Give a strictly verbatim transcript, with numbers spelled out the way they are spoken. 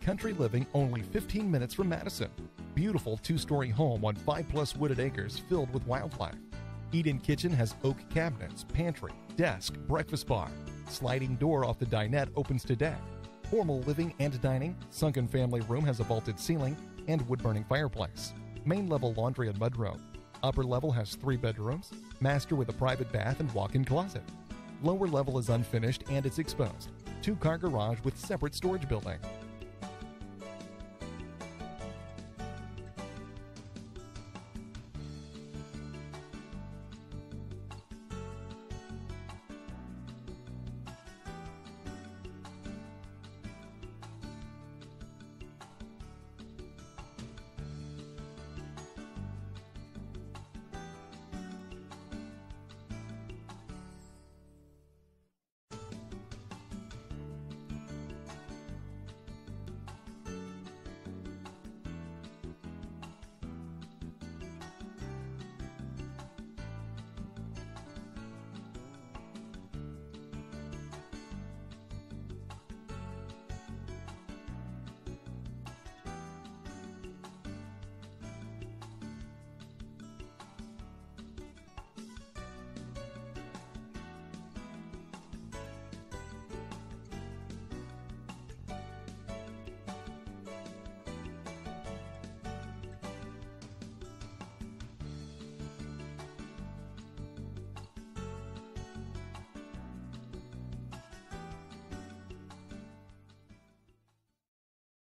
country living only fifteen minutes from Madison. Beautiful two-story home on five plus wooded acres filled with wildlife. Eat-in kitchen has oak cabinets, pantry, desk, breakfast bar. Sliding door off the dinette opens to deck. Formal living and dining, sunken family room has a vaulted ceiling and wood-burning fireplace. Main level laundry and mudroom. Upper level has three bedrooms, master with a private bath and walk-in closet. Lower level is unfinished and it's exposed. Two-car garage with separate storage building.